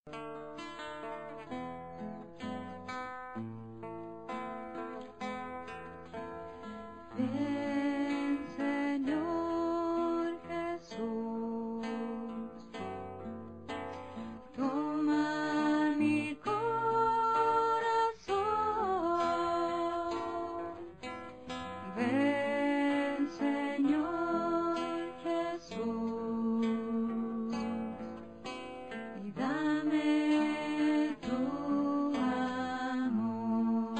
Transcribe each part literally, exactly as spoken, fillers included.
Ven, Señor Jesús, toma mi corazón. Ven, Señor Jesús, y dame tu amor.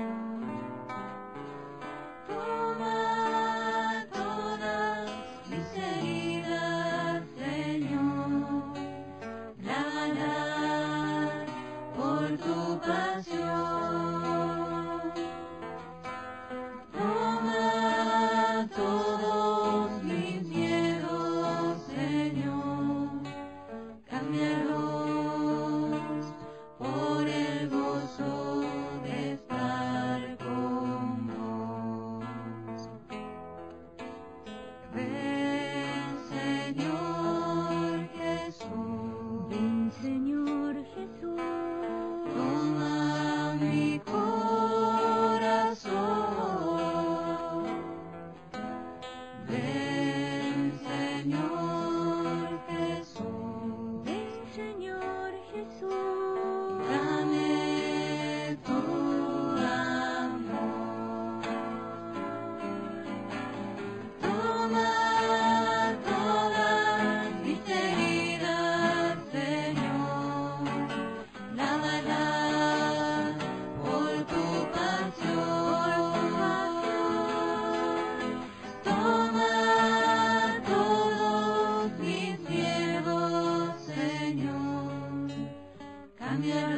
Toma todas mis heridas, Señor, lávalas por tu pasión. Toma todos mis miedos, Señor, cámbialos por el gozo de estar con vos. Ven, Señor Jesús. Ven, Señor Jesús. Toma mi corazón. Ven, Señor Jesús. Ven, Señor Jesús. Dame tu amor. Toma todas mis heridas, Señor, lávalas por tu pasión. Toma todos mis miedos, Señor, cámbialos